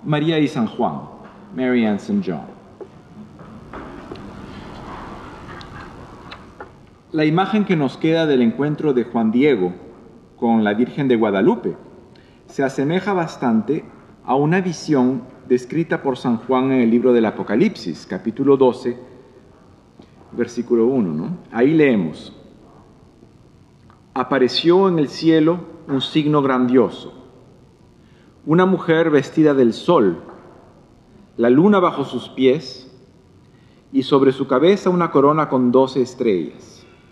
María y San Juan, Mary and St. John. La imagen que nos queda del encuentro de Juan Diego con la Virgen de Guadalupe se asemeja bastante a una visión descrita por San Juan en el libro del Apocalipsis, capítulo 12, versículo 1, ¿no? Ahí leemos: apareció en el cielo un signo grandioso, una mujer vestida del sol, la luna bajo sus pies y sobre su cabeza una corona con 12 estrellas.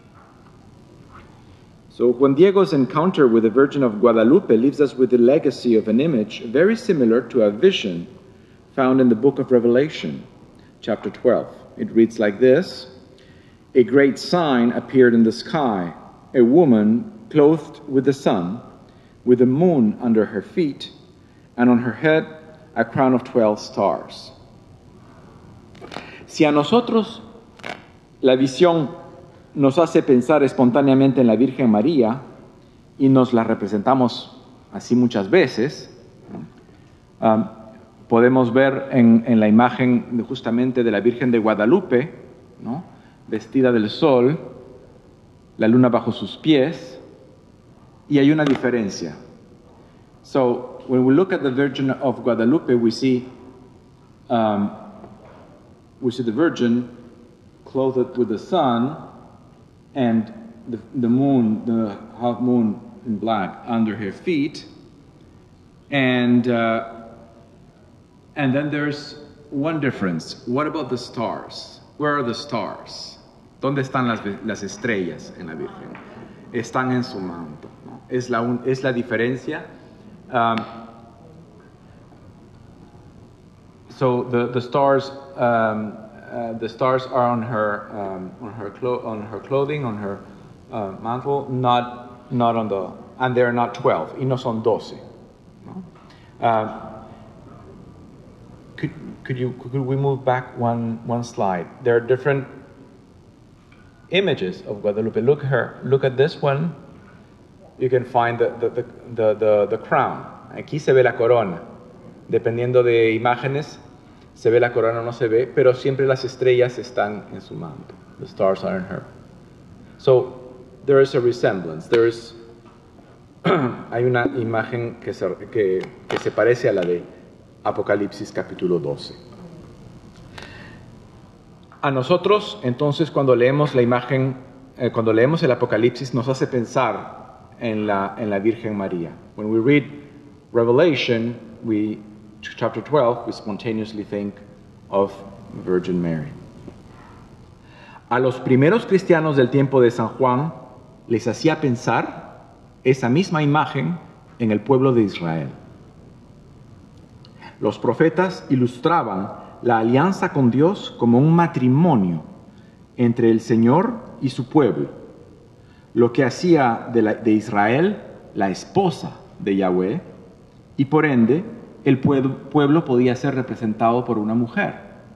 So Juan Diego's encounter with the Virgin of Guadalupe leaves us with the legacy of an image very similar to a vision found in the book of Revelation, chapter 12. It reads like this: a great sign appeared in the sky, a woman clothed with the sun, with the moon under her feet, and on her head a crown of 12 stars. Si a nosotros la visión nos hace pensar espontáneamente en la Virgen María y nos la representamos así muchas veces, podemos ver en la imagen justamente de la Virgen de Guadalupe, ¿no?, vestida del sol, la luna bajo sus pies, y hay una diferencia. So, when we look at the Virgin of Guadalupe, we see the Virgin clothed with the sun and the moon, the half moon in black, under her feet, and then there's one difference. What about the stars? Where are the stars? ¿Dónde están las estrellas en la Virgen? Están en su manto, ¿no? Es la diferencia. So the stars are on her clothing, on her mantle, not on the, and they are not 12, y no son 12. ¿No? Could we move back one slide? There are different images of Guadalupe. Look at this one. You can find the crown. Aquí se ve la corona. Dependiendo de imágenes, se ve la corona o no se ve, pero siempre las estrellas están en su manto. The stars are in her. So there is a resemblance. Hay una imagen que se parece a la de Apocalipsis capítulo 12. A nosotros, entonces, cuando leemos la imagen, cuando leemos el Apocalipsis, nos hace pensar en la Virgen María. When we read Revelation, chapter 12, we spontaneously think of Virgin Mary. A los primeros cristianos del tiempo de San Juan les hacía pensar esa misma imagen en el pueblo de Israel. Los profetas ilustraban la alianza con Dios como un matrimonio entre el Señor y su pueblo, lo que hacía de Israel la esposa de Yahweh, y por ende el pueblo podía ser representado por una mujer.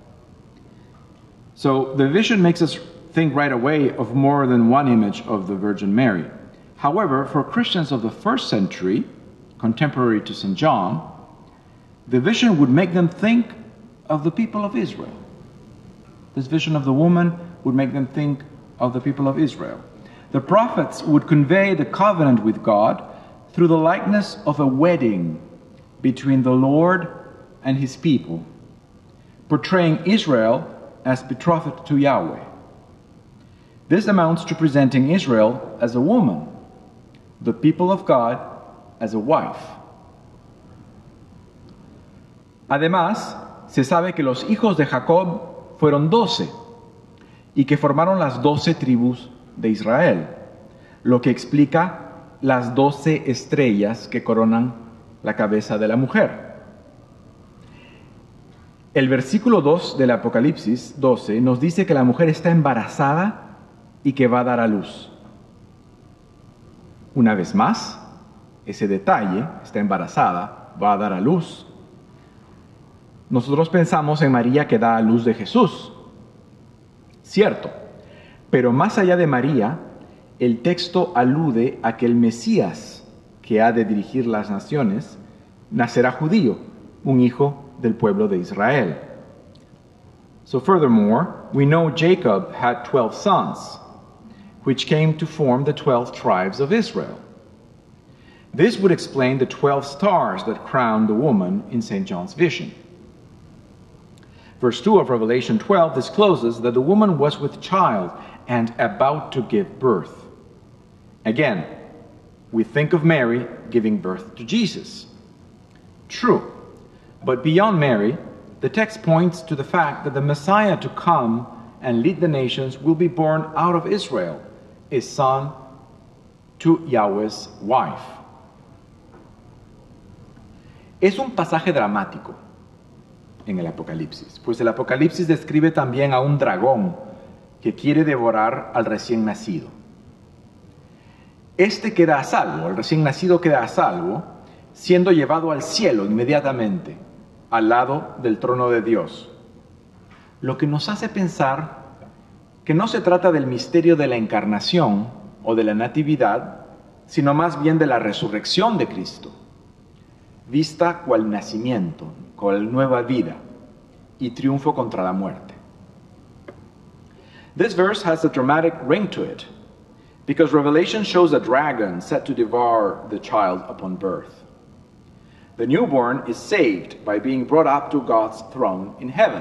So the vision makes us think right away of more than one image of the Virgin Mary. However, for Christians of the first century, contemporary to St. John, the vision would make them think of the people of Israel. This vision of the woman would make them think of the people of Israel. The prophets would convey the covenant with God through the likeness of a wedding between the Lord and his people, portraying Israel as betrothed to Yahweh. This amounts to presenting Israel as a woman, the people of God as a wife. Además, se sabe que los hijos de Jacob fueron 12 y que formaron las 12 tribus de Israel, lo que explica las 12 estrellas que coronan la cabeza de la mujer. El versículo 2 del Apocalipsis 12 nos dice que la mujer está embarazada y que va a dar a luz. Una vez más, ese detalle, está embarazada, va a dar a luz. Nosotros pensamos en María que da a luz de Jesús. Cierto, pero más allá de María, el texto alude a que el Mesías, que ha de dirigir las naciones, nacerá judío, un hijo del pueblo de Israel. So furthermore, we know Jacob had 12 sons, which came to form the 12 tribes of Israel. This would explain the 12 stars that crowned the woman in St. John's vision. Verse 2 of Revelation 12 discloses that the woman was with child and about to give birth. Again, we think of Mary giving birth to Jesus. True, but beyond Mary, the text points to the fact that the Messiah to come and lead the nations will be born out of Israel, a son to Yahweh's wife. Es un pasaje dramático en el Apocalipsis, pues el Apocalipsis describe también a un dragón que quiere devorar al recién nacido. Este queda a salvo, el recién nacido queda a salvo, siendo llevado al cielo inmediatamente, al lado del trono de Dios. Lo que nos hace pensar que no se trata del misterio de la encarnación o de la natividad, sino más bien de la resurrección de Cristo, vista cual nacimiento, cual nueva vida y triunfo contra la muerte. This verse has a dramatic ring to it, because Revelation shows a dragon set to devour the child upon birth. The newborn is saved by being brought up to God's throne in heaven.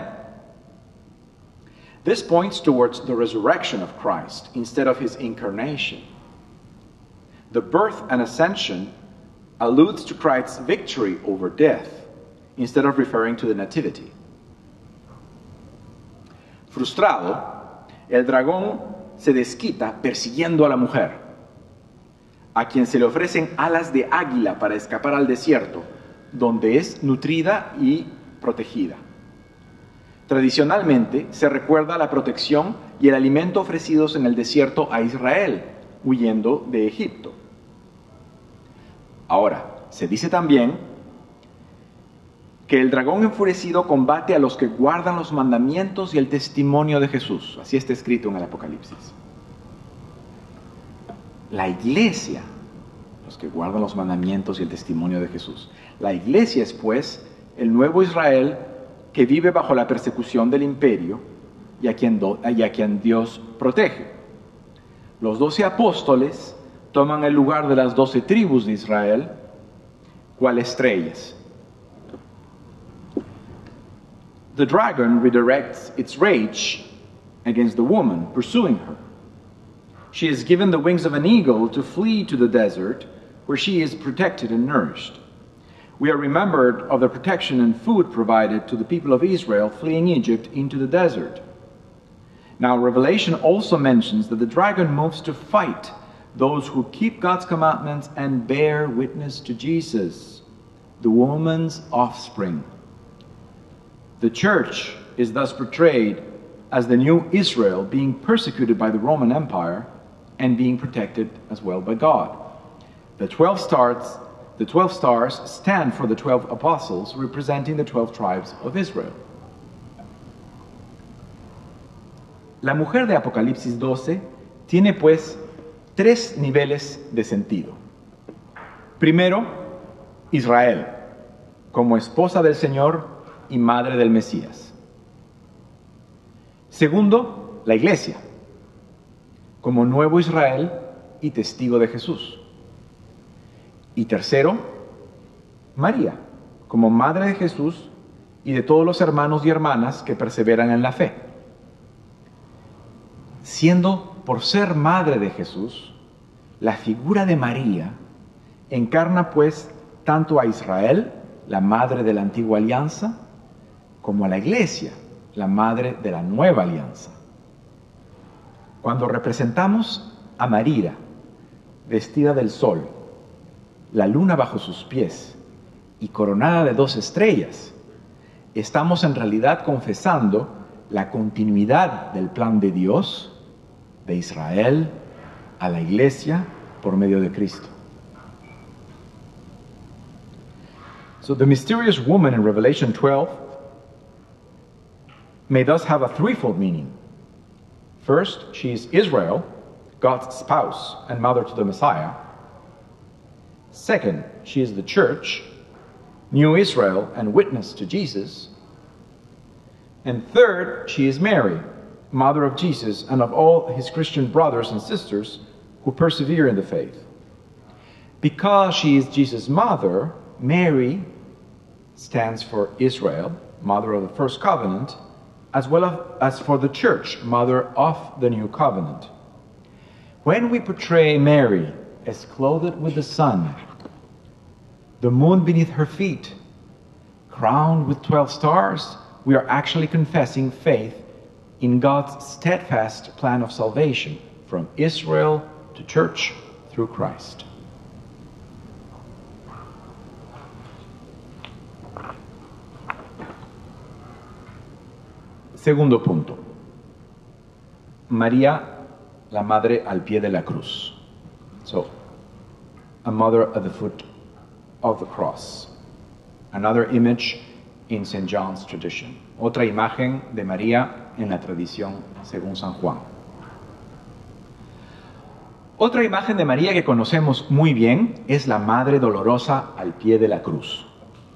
This points towards the resurrection of Christ instead of his incarnation. The birth and ascension alludes to Christ's victory over death instead of referring to the nativity. Frustrado, el dragón se desquita persiguiendo a la mujer, a quien se le ofrecen alas de águila para escapar al desierto, donde es nutrida y protegida. Tradicionalmente se recuerda la protección y el alimento ofrecidos en el desierto a Israel, huyendo de Egipto. Ahora, se dice también que el dragón enfurecido combate a los que guardan los mandamientos y el testimonio de Jesús. Así está escrito en el Apocalipsis. La iglesia, los que guardan los mandamientos y el testimonio de Jesús. La iglesia es, pues, el nuevo Israel que vive bajo la persecución del imperio y a quien Dios protege. Los 12 apóstoles toman el lugar de las 12 tribus de Israel, cual estrellas. The dragon redirects its rage against the woman pursuing her. She is given the wings of an eagle to flee to the desert, where she is protected and nourished. We are remembered of the protection and food provided to the people of Israel fleeing Egypt into the desert. Now, Revelation also mentions that the dragon moves to fight those who keep God's commandments and bear witness to Jesus, the woman's offspring. The church is thus portrayed as the new Israel being persecuted by the Roman Empire and being protected as well by God. The 12 stars stand for the 12 apostles, representing the 12 tribes of Israel. La mujer de Apocalipsis 12 tiene pues 3 niveles de sentido. Primero, Israel, como esposa del Señor y madre del Mesías. Segundo, la iglesia, como nuevo Israel y testigo de Jesús. Y tercero, María, como madre de Jesús y de todos los hermanos y hermanas que perseveran en la fe. Siendo por ser madre de Jesús, la figura de María encarna pues tanto a Israel, la madre de la antigua alianza, como a la iglesia, la madre de la nueva alianza. Cuando representamos a María, vestida del sol, la luna bajo sus pies y coronada de 2 estrellas, estamos en realidad confesando la continuidad del plan de Dios, de Israel, a la iglesia por medio de Cristo. So the mysterious woman in Revelation 12 may thus have a threefold meaning. First, she is Israel, God's spouse and mother to the Messiah. Second, she is the church, new Israel and witness to Jesus. And third, she is Mary, mother of Jesus and of all his Christian brothers and sisters who persevere in the faith. Because she is Jesus' mother, Mary stands for Israel, mother of the first covenant, as well as for the church, mother of the new covenant. When we portray Mary as clothed with the sun, the moon beneath her feet, crowned with 12 stars, we are actually confessing faith in God's steadfast plan of salvation from Israel to church through Christ. Segundo punto. María, la madre al pie de la cruz. So, a mother at the foot of the cross. Another image in St. John's tradition. Otra imagen de María en la tradición según San Juan. Otra imagen de María que conocemos muy bien es la Madre Dolorosa al pie de la cruz.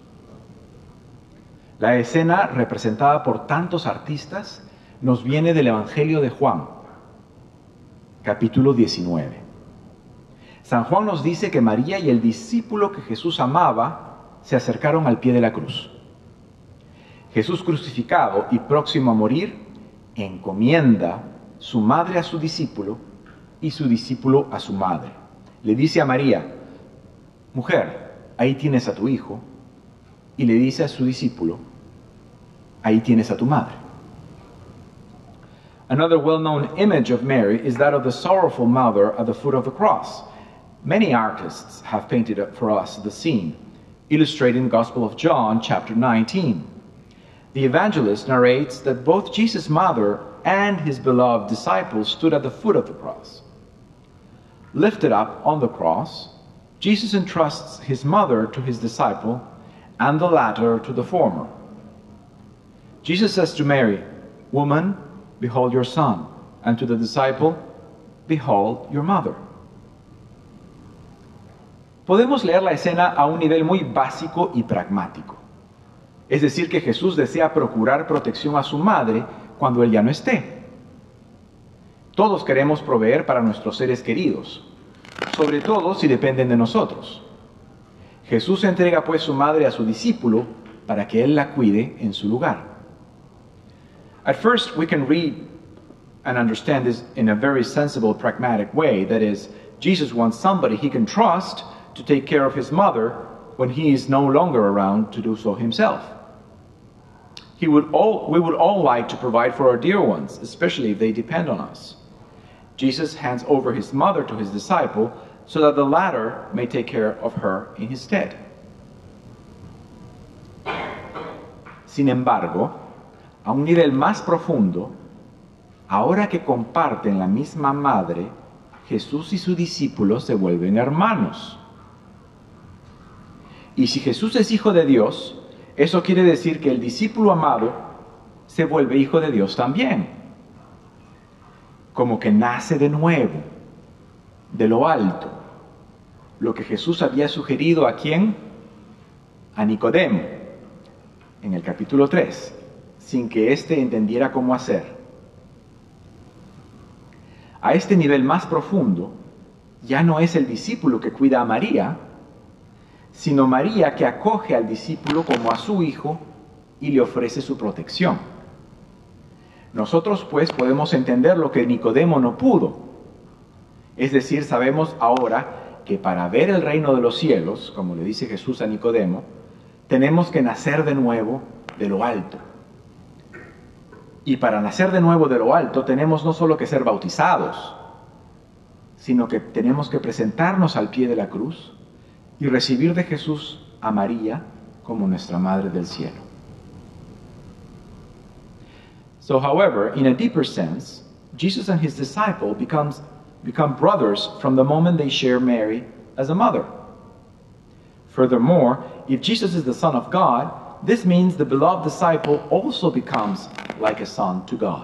La escena representada por tantos artistas nos viene del Evangelio de Juan, capítulo 19. San Juan nos dice que María y el discípulo que Jesús amaba se acercaron al pie de la cruz. Jesús crucificado y próximo a morir, encomienda su madre a su discípulo y su discípulo a su madre. Le dice a María, mujer, ahí tienes a tu hijo, y le dice a su discípulo, ahí tienes a tu madre. Another well-known image of Mary is that of the sorrowful mother at the foot of the cross. Many artists have painted for us the scene, illustrating the Gospel of John, chapter 19. The evangelist narrates that both Jesus' mother and his beloved disciples stood at the foot of the cross. Lifted up on the cross, Jesus entrusts his mother to his disciple and the latter to the former. Jesus says to Mary, woman, behold your son, and to the disciple, behold your mother. Podemos leer la escena a un nivel muy básico y pragmático. Es decir, que Jesús desea procurar protección a su madre cuando él ya no esté. Todos queremos proveer para nuestros seres queridos, sobre todo si dependen de nosotros. Jesús entrega pues su madre a su discípulo para que él la cuide en su lugar. At first, we can read and understand this in a very sensible, pragmatic way. That is, Jesus wants somebody he can trust to take care of his mother when he is no longer around to do so himself. We would all like to provide for our dear ones, especially if they depend on us. Jesus hands over his mother to his disciple so that the latter may take care of her in his stead. Sin embargo, a un nivel más profundo, ahora que comparten la misma madre, Jesús y su discípulo se vuelven hermanos. Y si Jesús es hijo de Dios, eso quiere decir que el discípulo amado se vuelve hijo de Dios también. Como que nace de nuevo, de lo alto. Lo que Jesús había sugerido a ¿quién? A Nicodemo, en el capítulo 3, sin que éste entendiera cómo hacer. A este nivel más profundo, ya no es el discípulo que cuida a María, sino María que acoge al discípulo como a su hijo y le ofrece su protección. Nosotros pues podemos entender lo que Nicodemo no pudo. Es decir, sabemos ahora que para ver el reino de los cielos, como le dice Jesús a Nicodemo, tenemos que nacer de nuevo de lo alto. Y para nacer de nuevo de lo alto tenemos no solo que ser bautizados, sino que tenemos que presentarnos al pie de la cruz y recibir de Jesús a María como nuestra Madre del Cielo. So, however, in a deeper sense, Jesus and his disciple become brothers from the moment they share Mary as a mother. Furthermore, if Jesus is the Son of God, this means the beloved disciple also becomes like a son to God.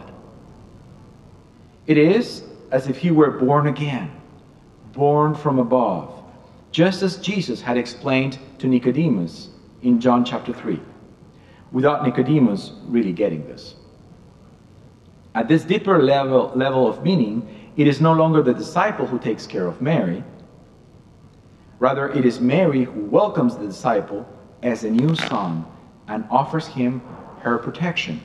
It is as if he were born again, born from above, just as Jesus had explained to Nicodemus in John chapter 3, without Nicodemus really getting this. At this deeper level of meaning, it is no longer the disciple who takes care of Mary. Rather, it is Mary who welcomes the disciple as a new son and offers him her protection.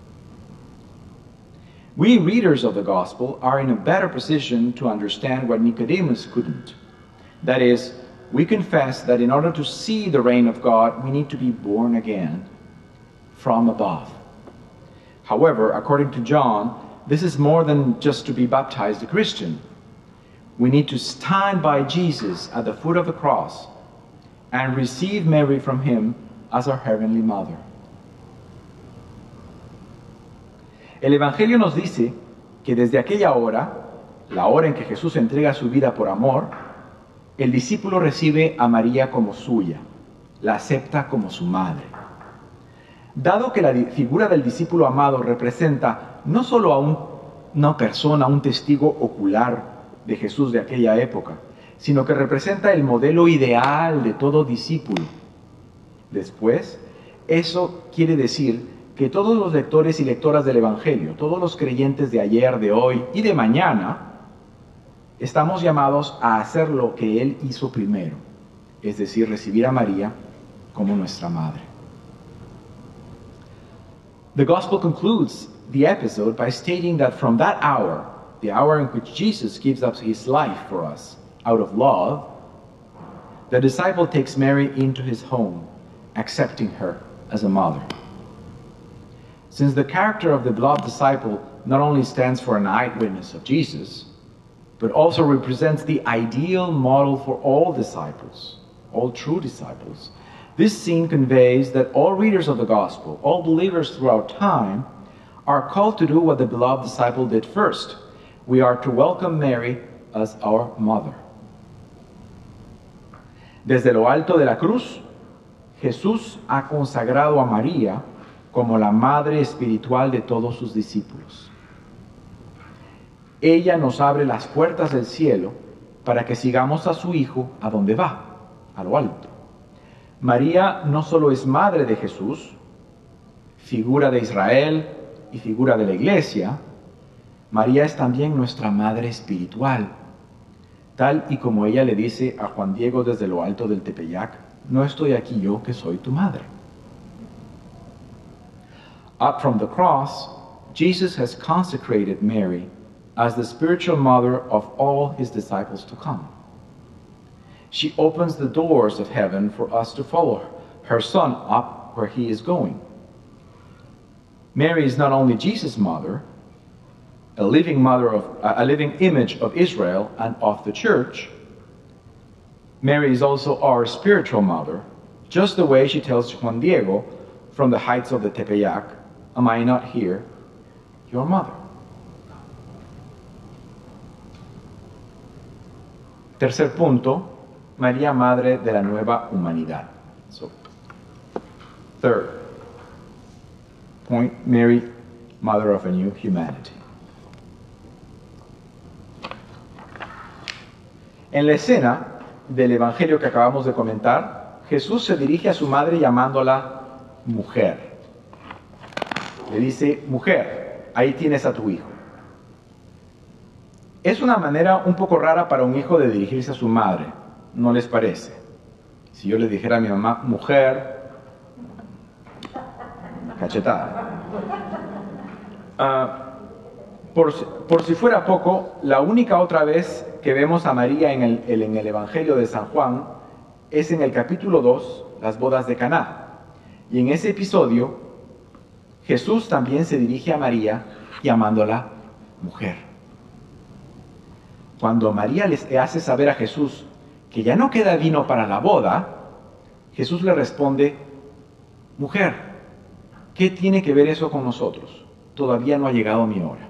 We readers of the gospel are in a better position to understand what Nicodemus couldn't. That is, we confess that in order to see the reign of God, we need to be born again from above. However, according to John, this is more than just to be baptized a Christian. We need to stand by Jesus at the foot of the cross and receive Mary from him as our heavenly mother. El Evangelio nos dice que desde aquella hora, la hora en que Jesús entrega su vida por amor, el discípulo recibe a María como suya, la acepta como su madre. Dado que la figura del discípulo amado representa no solo a una persona, un testigo ocular de Jesús de aquella época, sino que representa el modelo ideal de todo discípulo. Después, eso quiere decir que todos los lectores y lectoras del Evangelio, todos los creyentes de ayer, de hoy y de mañana, estamos llamados a hacer lo que Él hizo primero, es decir, recibir a María como nuestra madre. The Gospel concludes the episode by stating that from that hour, the hour in which Jesus gives up his life for us out of love, the disciple takes Mary into his home, accepting her as a mother. Since the character of the beloved disciple not only stands for an eyewitness of Jesus, but also represents the ideal model for all disciples, all true disciples, this scene conveys that all readers of the gospel, all believers throughout time, are called to do what the beloved disciple did first. We are to welcome Mary as our mother. Desde lo alto de la cruz, Jesús ha consagrado a María como la madre espiritual de todos sus discípulos. Ella nos abre las puertas del cielo para que sigamos a su Hijo a donde va, a lo alto. María no solo es madre de Jesús, figura de Israel y figura de la Iglesia, María es también nuestra madre espiritual, tal y como ella le dice a Juan Diego desde lo alto del Tepeyac, no estoy aquí yo que soy tu madre. Up from the cross, Jesus has consecrated Mary as the spiritual mother of all his disciples to come. She opens the doors of heaven for us to follow her Son up where he is going. Mary is not only Jesus' mother, a living image of Israel and of the church. Mary is also our spiritual mother, just the way she tells Juan Diego from the heights of the Tepeyac, am I not here, your mother? Tercer punto, María, Madre de la Nueva Humanidad. So, third point, Mary, Mother of a New Humanity. En la escena del Evangelio que acabamos de comentar, Jesús se dirige a su madre llamándola mujer. Le dice, mujer, ahí tienes a tu hijo. Es una manera un poco rara para un hijo de dirigirse a su madre, ¿no les parece? Si yo le dijera a mi mamá, mujer, cachetada. Por si fuera poco, la única otra vez que vemos a María en el Evangelio de San Juan es en el capítulo 2, las bodas de Caná. Y en ese episodio, Jesús también se dirige a María llamándola mujer. Cuando María le hace saber a Jesús que ya no queda vino para la boda, Jesús le responde, mujer, ¿qué tiene que ver eso con nosotros? Todavía no ha llegado mi hora.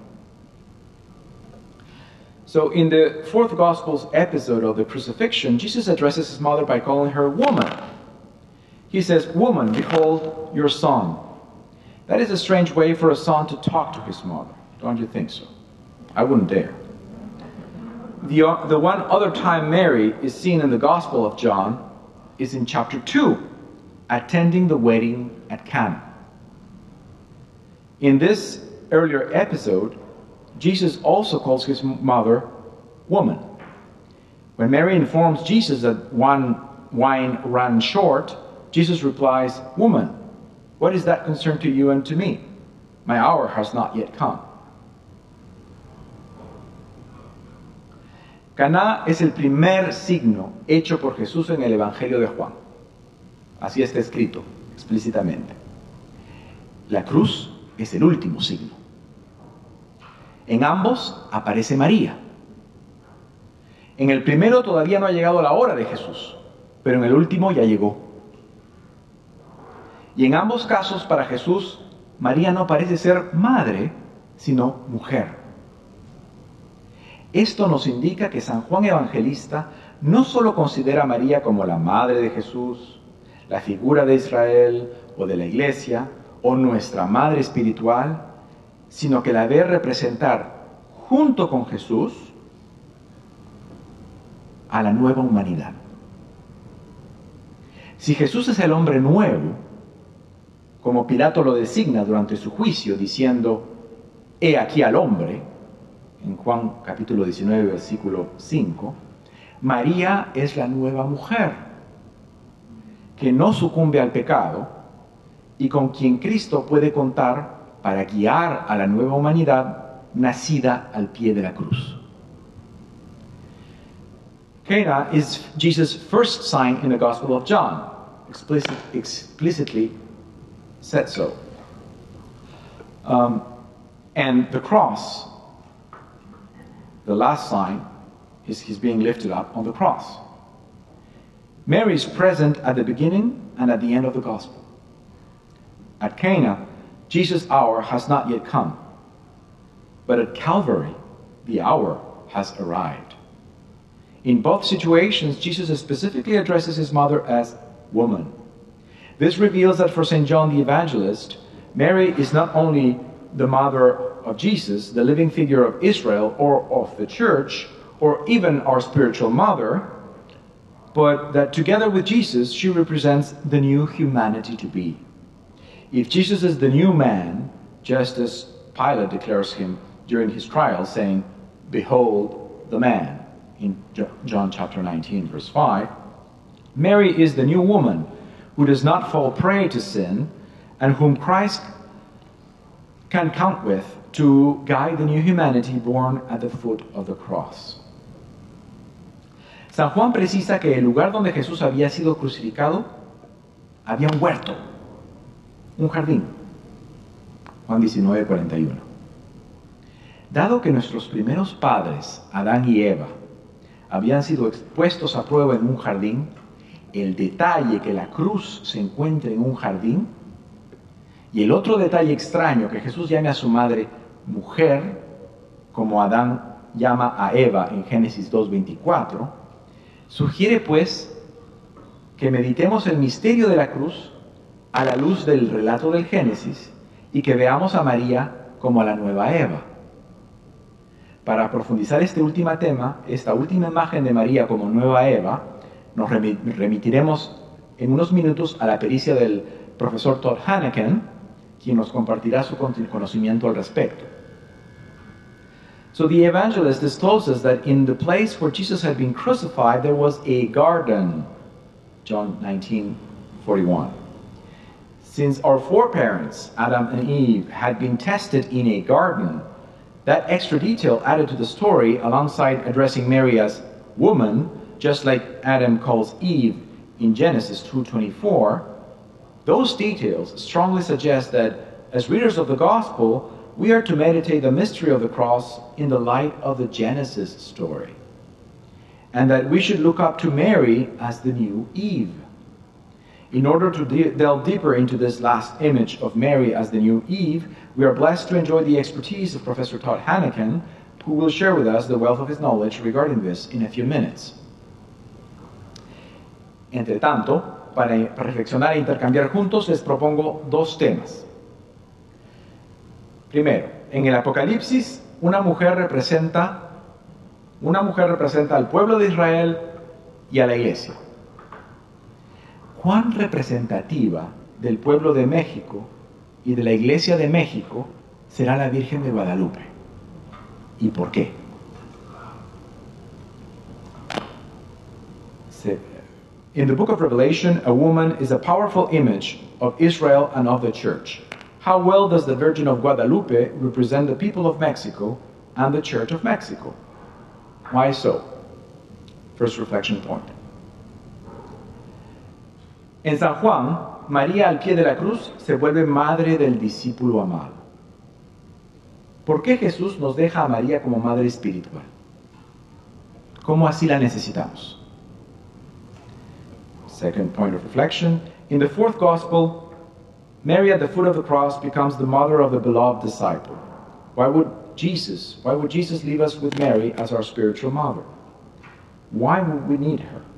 So in the fourth Gospel's episode of the crucifixion, Jesus addresses his mother by calling her woman. He says, woman, behold your son. That is a strange way for a son to talk to his mother. Don't you think so? I wouldn't dare. The one other time Mary is seen in the Gospel of John is in chapter 2, attending the wedding at Cana. In this earlier episode, Jesus also calls his mother woman. When Mary informs Jesus that wine ran short, Jesus replies, "Woman, what is that concern to you and to me? My hour has not yet come." Caná es el primer signo hecho por Jesús en el Evangelio de Juan. Así está escrito explícitamente. La cruz es el último signo. En ambos aparece María. En el primero todavía no ha llegado la hora de Jesús, pero en el último ya llegó. Y en ambos casos para Jesús, María no parece ser madre, sino mujer. Esto nos indica que San Juan Evangelista no solo considera a María como la madre de Jesús, la figura de Israel o de la Iglesia, o nuestra madre espiritual, sino que la ve representar junto con Jesús a la nueva humanidad. Si Jesús es el hombre nuevo, como Pilato lo designa durante su juicio, diciendo, "He aquí al hombre", en Juan capítulo 19, versículo 5, María es la nueva mujer, que no sucumbe al pecado y con quien Cristo puede contar para guiar a la nueva humanidad nacida al pie de la cruz. Cana is Jesus' first sign in the Gospel of John, explicitly said so. And the cross, the last sign, is he's being lifted up on the cross. Mary is present at the beginning and at the end of the Gospel. At Cana, Jesus' hour has not yet come, but at Calvary, the hour has arrived. In both situations, Jesus specifically addresses his mother as woman. This reveals that for St. John the Evangelist, Mary is not only the mother of Jesus, the living figure of Israel or of the church, or even our spiritual mother, but that together with Jesus, she represents the new humanity to be. If Jesus is the new man, just as Pilate declares him during his trial, saying, "Behold the man," in John chapter 19, verse 5, Mary is the new woman who does not fall prey to sin and whom Christ can count with to guide the new humanity born at the foot of the cross. San Juan precisa que el lugar donde Jesús había sido crucificado había un huerto, un jardín. Juan 19, 41. Dado que nuestros primeros padres, Adán y Eva, habían sido expuestos a prueba en un jardín, el detalle que la cruz se encuentre en un jardín y el otro detalle extraño que Jesús llame a su madre mujer, como Adán llama a Eva en Génesis 2:24, sugiere pues que meditemos el misterio de la cruz a la luz del relato del Génesis y que veamos a María como la nueva Eva. Para profundizar este último tema, esta última imagen de María como nueva Eva, nos remitiremos en unos minutos a la pericia del profesor Todd Hanneken, quien nos compartirá su conocimiento al respecto. So the evangelist discloses that in the place where Jesus had been crucified, there was a garden. John 19:41. Since our foreparents, Adam and Eve, had been tested in a garden, that extra detail added to the story, alongside addressing Mary as woman, just like Adam calls Eve in Genesis 2:24, those details strongly suggest that as readers of the Gospel, we are to meditate the mystery of the cross in the light of the Genesis story, and that we should look up to Mary as the new Eve. In order to delve deeper into this last image of Mary as the new Eve, we are blessed to enjoy the expertise of Professor Todd Hanneken, who will share with us the wealth of his knowledge regarding this in a few minutes. Entre tanto, para reflexionar e intercambiar juntos, les propongo dos temas. Primero, en el Apocalipsis, una mujer representa al pueblo de Israel y a la iglesia. ¿Cuán representativa del pueblo de México y de la Iglesia de México será la Virgen de Guadalupe? ¿Y por qué? In the book of Revelation, a woman is a powerful image of Israel and of the church. How well does the Virgin of Guadalupe represent the people of Mexico and the Church of Mexico? Why so? First reflection point. En San Juan, María al pie de la cruz se vuelve madre del discípulo amado. ¿Por qué Jesús nos deja a María como madre espiritual? ¿Cómo así la necesitamos? Second point of reflection. In the fourth gospel, Mary at the foot of the cross becomes the mother of the beloved disciple. Why would Jesus leave us with Mary as our spiritual mother? Why would we need her?